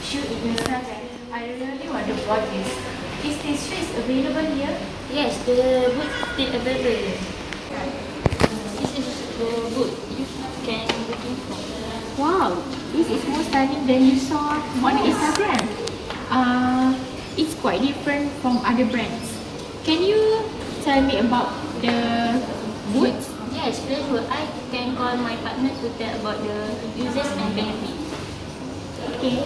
shoe in yourself, and I really want to buy this. Is this shoe available here? Yes, the boot still available. This is the boot you can looking for. Wow, this is more stunning than you saw on Instagram. It's quite different from other brands. Can you tell me about the boots? Yes, please. I can call my partner to tell about the uses and benefits. Okay.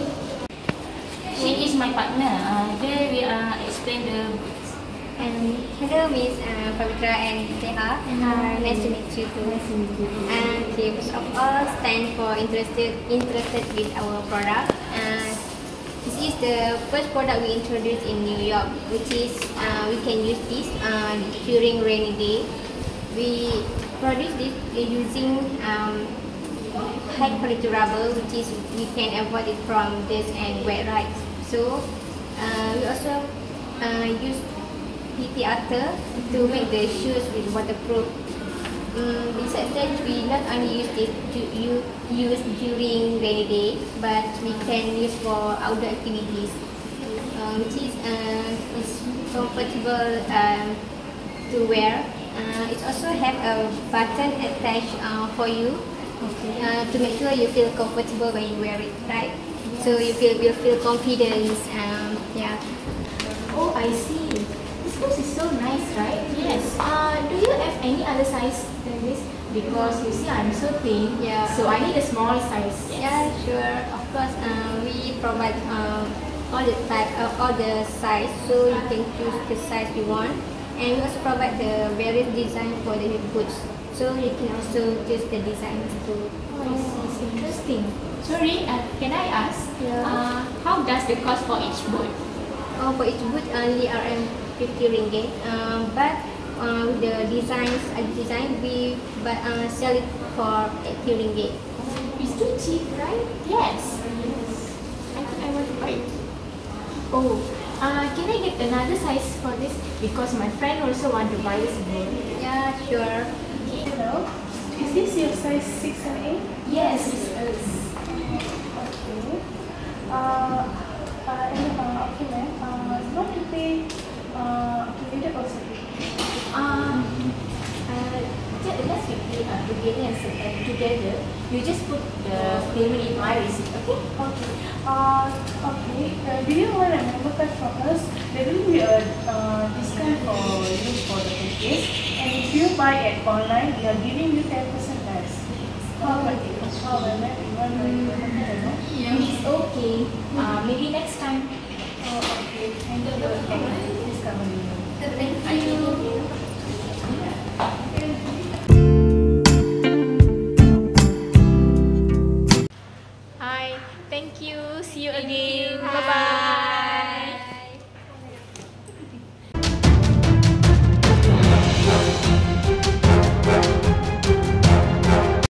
She is my partner. There we explain the boots. Hello, Miss Pavitra and Teha. Nice to meet you too. Okay, first of all, stand for interested with our product. This is the first product we introduced in New York, which is we can use this during rainy day. We produce this using high quality rubber, which is we can avoid it from dust and wet rides. So we also use PT Atta to make the shoes with waterproof. Besides that, we not only use this use during rainy day, but we can use for outdoor activities, which is comfortable to wear. It also have a button attached for you to make sure you feel comfortable when you wear it, right? So you feel confidence. Yeah. Oh, I see. This boot is so nice, right? Yes. Do you have any other size than this? Because you see, I'm so thin. Yeah. So I need a small size. Yeah, sure. Of course, we provide all the type, all the size, so you can choose the size you want. And we also provide the various design for the boots, so you can also choose the designs too. Oh, it's interesting. Sorry, can I ask? Yeah. How does the cost for each boot? For each boot, only RM 50 ringgit. But with the design we sell it for 80 ringgit. It's too cheap, right? Yes. I think I want to buy it. Oh, can I get another size for this? Because my friend also want to buy this boot. Yeah, sure. Hello, is this your size 6 and 8? Yes, it is. Okay. Okay, ma'am. You want to pay accumulated or separate? Let's repeat together and together. You just put the payment in my receipt, okay? Okay. Do you want a member card from us? There will be a discount for you for the purchase. And if you buy it online, we are giving you 10% less. How about it? How about that? You want to It's okay. Maybe next time. okay. And the discount. Thank you. Hi. Thank you. See you again. Bye bye.